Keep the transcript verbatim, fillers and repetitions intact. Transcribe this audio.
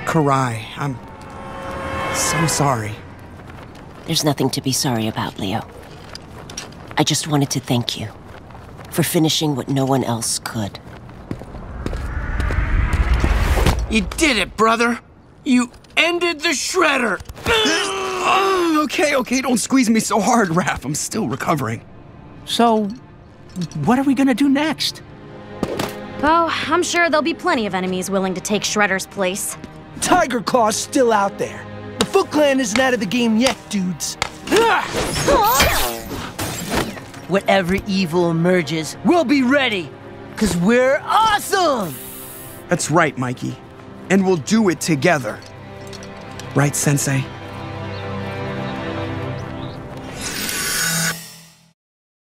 Karai, I'm so sorry. There's nothing to be sorry about, Leo. I just wanted to thank you for finishing what no one else could. You did it, brother! You ended the Shredder! Oh, okay, okay, don't squeeze me so hard, Raph. I'm still recovering. So, what are we gonna do next? Oh, I'm sure there'll be plenty of enemies willing to take Shredder's place. Tiger Claw's still out there. The Foot Clan isn't out of the game yet, dudes. Whatever evil emerges, we'll be ready, because we're awesome! That's right, Mikey. And we'll do it together. Right, Sensei?